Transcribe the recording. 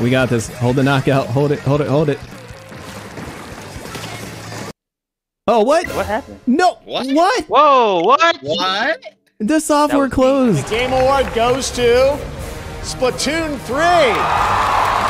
We got this. Hold the knockout. Hold it. Hold it. Hold it. Oh, what? What happened? No. What? What? Whoa, what? What? The software That was closed. The Game Award goes to Splatoon 3.